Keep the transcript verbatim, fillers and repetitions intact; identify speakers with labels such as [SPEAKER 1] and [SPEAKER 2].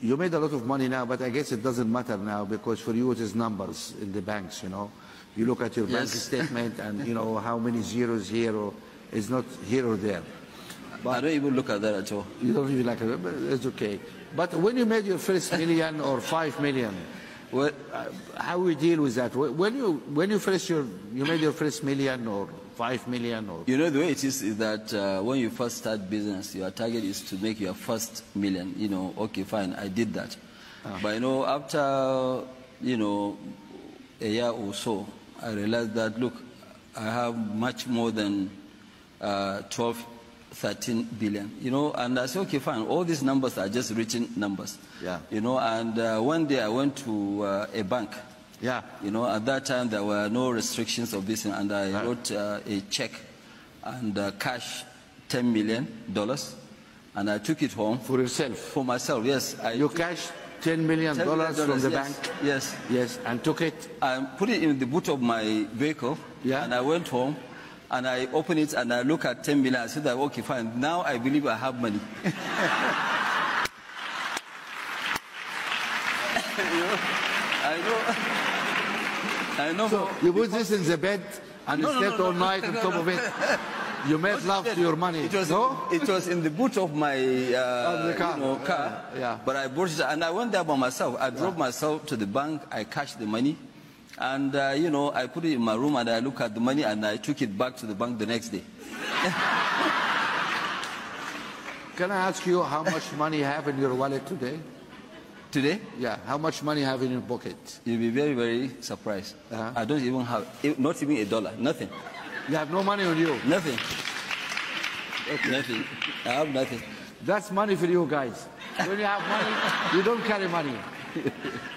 [SPEAKER 1] you made a lot of money now, but I guess it doesn't matter now because for you it is numbers in the banks, you know. You look at your
[SPEAKER 2] Yes.
[SPEAKER 1] bank statement and you know how many zeros here or it's not here or there.
[SPEAKER 2] But I don't even look at that at all.
[SPEAKER 1] You don't even like it, but it's okay. But when you made your first million or five million,
[SPEAKER 2] Well,
[SPEAKER 1] uh, how we deal with that? When you when you first your you made your first million or five million or
[SPEAKER 2] you know, the way it is is that uh, when you first start business, your target is to make your first million. You know, okay, fine, I did that.
[SPEAKER 1] Ah.
[SPEAKER 2] But you know, after you know a year or so, I realized that look, I have much more than uh, twelve, thirteen billion. You know, and I said, okay, fine. All these numbers are just written numbers.
[SPEAKER 1] Yeah.
[SPEAKER 2] You know, and uh, one day I went to uh, a bank.
[SPEAKER 1] yeah.
[SPEAKER 2] You know, at that time there were no restrictions of this, and I
[SPEAKER 1] Right.
[SPEAKER 2] wrote uh, a check and uh, cash ten million dollars, and I took it home
[SPEAKER 1] For yourself.
[SPEAKER 2] for myself. Yes, I
[SPEAKER 1] You cashed ten million
[SPEAKER 2] ten million
[SPEAKER 1] dollars from the
[SPEAKER 2] yes,
[SPEAKER 1] bank.
[SPEAKER 2] Yes,
[SPEAKER 1] Yes, and took it.
[SPEAKER 2] I put it in the boot of my vehicle,
[SPEAKER 1] Yeah.
[SPEAKER 2] and I went home, and I opened it, and I look at ten million. I said, that, okay, fine. Now I believe I have money. You know, I know. I know.
[SPEAKER 1] So
[SPEAKER 2] for-
[SPEAKER 1] you put this in the bed and
[SPEAKER 2] No,
[SPEAKER 1] you
[SPEAKER 2] no,
[SPEAKER 1] slept
[SPEAKER 2] no,
[SPEAKER 1] all
[SPEAKER 2] no,
[SPEAKER 1] night
[SPEAKER 2] no,
[SPEAKER 1] on
[SPEAKER 2] no,
[SPEAKER 1] top
[SPEAKER 2] no.
[SPEAKER 1] of it. You made love to your money.
[SPEAKER 2] It was,
[SPEAKER 1] no?
[SPEAKER 2] it was in the boot of my uh,
[SPEAKER 1] the car.
[SPEAKER 2] You know, car.
[SPEAKER 1] Uh, yeah.
[SPEAKER 2] But I brought it, and I went there by myself. I drove myself to the bank. I cashed the money, and uh, you know, I put it in my room, and I look at the money, and I took it back to the bank the next day.
[SPEAKER 1] Can I ask you how much money you have in your wallet today?
[SPEAKER 2] Today,
[SPEAKER 1] Yeah, how much money you have in your pocket?
[SPEAKER 2] you'll be very, very surprised.
[SPEAKER 1] Uh-huh.
[SPEAKER 2] I don't even have, not even a dollar, nothing,
[SPEAKER 1] You have no money on you.
[SPEAKER 2] nothing, nothing. I have nothing.
[SPEAKER 1] That's money for you guys. When you have money, you don't carry money.